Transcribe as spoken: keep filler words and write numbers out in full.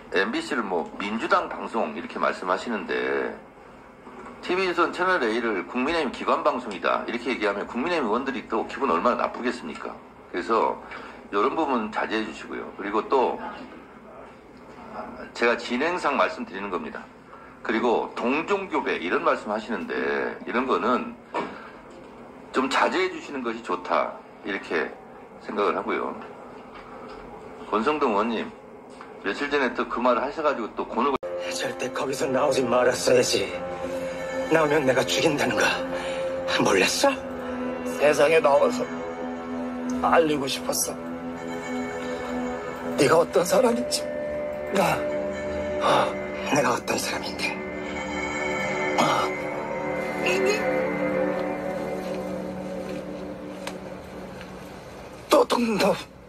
엠비씨를 뭐 민주당 방송 이렇게 말씀하시는데 티비조선 채널A를 국민의힘 기관방송이다 이렇게 얘기하면 국민의힘 의원들이 또 기분 얼마나 나쁘겠습니까? 그래서 이런 부분 자제해 주시고요. 그리고 또 제가 진행상 말씀드리는 겁니다. 그리고 동종교배 이런 말씀 하시는데 이런 거는 좀 자제해 주시는 것이 좋다 이렇게 생각을 하고요. 권성동 의원님 며칠 전에 또 그 말을 하셔가지고 또 곤혹을 절대 거기서 나오지 말았어야지. 나오면 내가 죽인다는 거 몰랐어? 세상에 나와서 알리고 싶었어. 네가 어떤 사람인지. 나 어, 내가 어떤 사람인데. 어. 또 동너